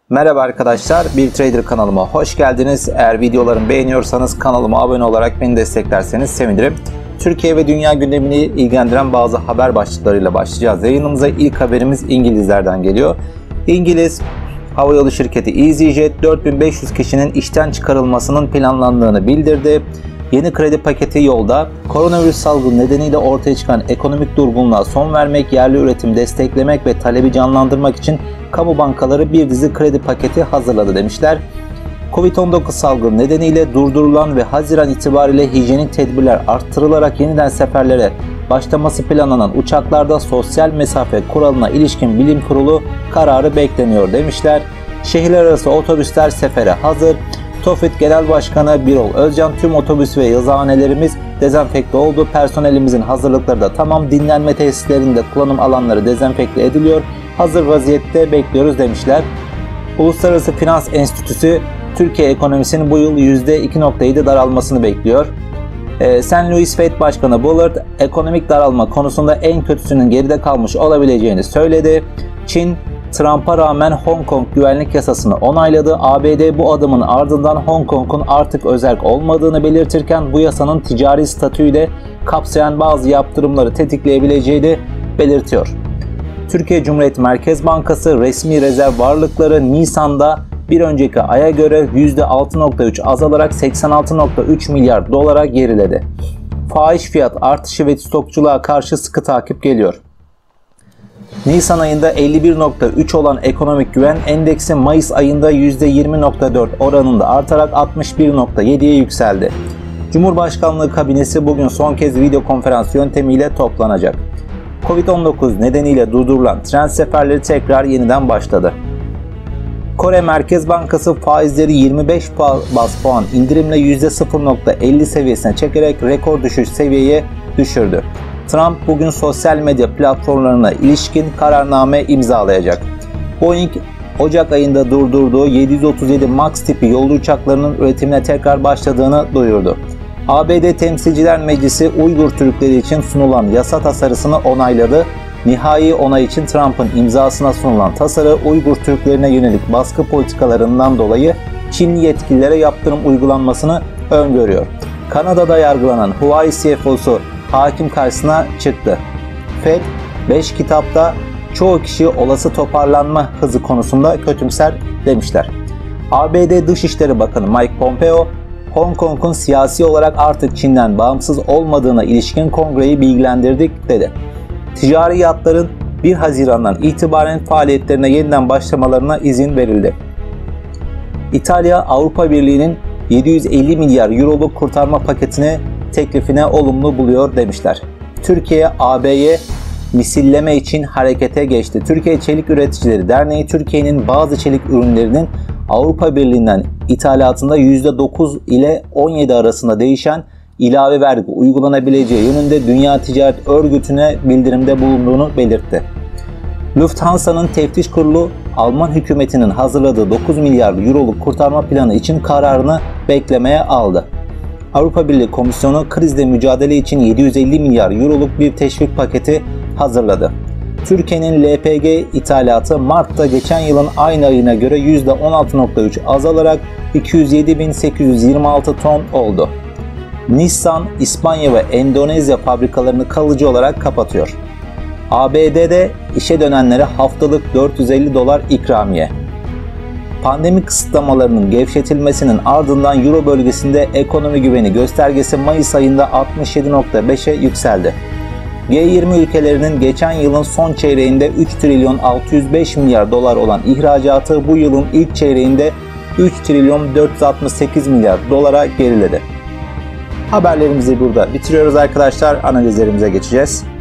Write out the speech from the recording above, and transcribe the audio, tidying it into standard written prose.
Merhaba arkadaşlar, Bir Trader kanalıma hoş geldiniz. Eğer videolarımı beğeniyorsanız kanalıma abone olarak beni desteklerseniz sevinirim. Türkiye ve dünya gündemini ilgilendiren bazı haber başlıklarıyla başlayacağız. Yayınımıza ilk haberimiz İngilizlerden geliyor. İngiliz havayolu şirketi EasyJet 4500 kişinin işten çıkarılmasının planlandığını bildirdi. Yeni kredi paketi yolda. Koronavirüs salgını nedeniyle ortaya çıkan ekonomik durgunluğa son vermek, yerli üretimi desteklemek ve talebi canlandırmak için kamu bankaları bir dizi kredi paketi hazırladı demişler. Covid-19 salgını nedeniyle durdurulan ve Haziran itibariyle hijyenik tedbirler arttırılarak yeniden seferlere başlaması planlanan uçaklarda sosyal mesafe kuralına ilişkin bilim kurulu kararı bekleniyor demişler. Şehirler arası otobüsler sefere hazır. TOFİT Genel Başkanı Birol Özcan, tüm otobüs ve yazıhanelerimiz dezenfekte oldu. Personelimizin hazırlıkları da tamam. Dinlenme tesislerinde kullanım alanları dezenfekte ediliyor. Hazır vaziyette bekliyoruz demişler. Uluslararası Finans Enstitüsü Türkiye ekonomisinin bu yıl %2.7 daralmasını bekliyor. St. Louis Fed Başkanı Bullard, ekonomik daralma konusunda en kötüsünün geride kalmış olabileceğini söyledi. Çin, Trump'a rağmen Hong Kong güvenlik yasasını onayladı. ABD bu adımın ardından Hong Kong'un artık özerk olmadığını belirtirken bu yasanın ticari statüyü de kapsayan bazı yaptırımları tetikleyebileceğini belirtiyor. Türkiye Cumhuriyet Merkez Bankası resmi rezerv varlıkları Nisan'da bir önceki aya göre %6.3 azalarak 86.3 milyar dolara geriledi. Fahiş fiyat artışı ve stokçuluğa karşı sıkı takip geliyor. Nisan ayında 51.3 olan ekonomik güven endeksi Mayıs ayında %20.4 oranında artarak 61.7'ye yükseldi. Cumhurbaşkanlığı kabinesi bugün son kez video konferans yöntemiyle toplanacak. Covid-19 nedeniyle durdurulan tren seferleri tekrar yeniden başladı. Kore Merkez Bankası faizleri 25 bas puan indirimle %0.50 seviyesine çekerek rekor düşüş seviyeye düşürdü. Trump bugün sosyal medya platformlarına ilişkin kararname imzalayacak. Boeing, Ocak ayında durdurduğu 737 MAX tipi yolcu uçaklarının üretimine tekrar başladığını duyurdu. ABD Temsilciler Meclisi Uygur Türkleri için sunulan yasa tasarısını onayladı. Nihai onay için Trump'ın imzasına sunulan tasarı Uygur Türklerine yönelik baskı politikalarından dolayı Çinli yetkililere yaptırım uygulanmasını öngörüyor. Kanada'da yargılanan Huawei CFO'su hakim karşısına çıktı. Fed 5 kitapta çoğu kişi olası toparlanma hızı konusunda kötümser demişler. ABD Dışişleri Bakanı Mike Pompeo, Hong Kong'un siyasi olarak artık Çin'den bağımsız olmadığına ilişkin kongreyi bilgilendirdik dedi. Ticari yatların 1 Haziran'dan itibaren faaliyetlerine yeniden başlamalarına izin verildi. İtalya, Avrupa Birliği'nin 750 milyar euroluk kurtarma paketini teklifine olumlu buluyor demişler. Türkiye, AB'ye misilleme için harekete geçti. Türkiye Çelik Üreticileri Derneği, Türkiye'nin bazı çelik ürünlerinin Avrupa Birliği'nden ithalatında %9 ile 17 arasında değişen ilave vergi uygulanabileceği yönünde Dünya Ticaret Örgütü'ne bildirimde bulunduğunu belirtti. Lufthansa'nın teftiş kurulu Alman hükümetinin hazırladığı 9 milyar euroluk kurtarma planı için kararını beklemeye aldı. Avrupa Birliği Komisyonu krizle mücadele için 750 milyar euroluk bir teşvik paketi hazırladı. Türkiye'nin LPG ithalatı Mart'ta geçen yılın aynı ayına göre %16.3 azalarak 207.826 ton oldu. Nissan, İspanya ve Endonezya fabrikalarını kalıcı olarak kapatıyor. ABD'de işe dönenlere haftalık $450 ikramiye. Pandemi kısıtlamalarının gevşetilmesinin ardından Euro bölgesinde ekonomi güveni göstergesi Mayıs ayında 67.5'e yükseldi. G20 ülkelerinin geçen yılın son çeyreğinde 3 trilyon 605 milyar dolar olan ihracatı bu yılın ilk çeyreğinde 3 trilyon 468 milyar dolara geriledi. Haberlerimizi burada bitiriyoruz arkadaşlar. Analizlerimize geçeceğiz.